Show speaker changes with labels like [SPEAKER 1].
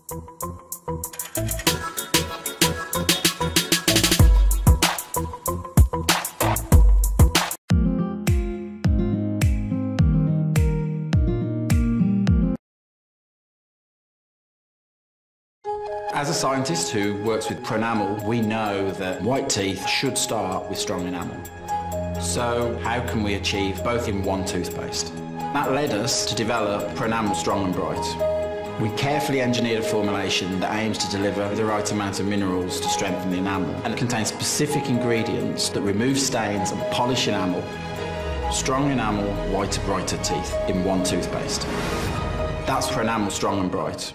[SPEAKER 1] As a scientist who works with enamel, we know that white teeth should start with strong enamel. So how can we achieve both in one toothpaste? That led us to develop enamel Strong and Bright. We carefully engineered a formulation that aims to deliver the right amount of minerals to strengthen the enamel, and it contains specific ingredients that remove stains and polish enamel. Strong enamel, whiter, brighter teeth in one toothpaste. That's enamel Strong and Bright.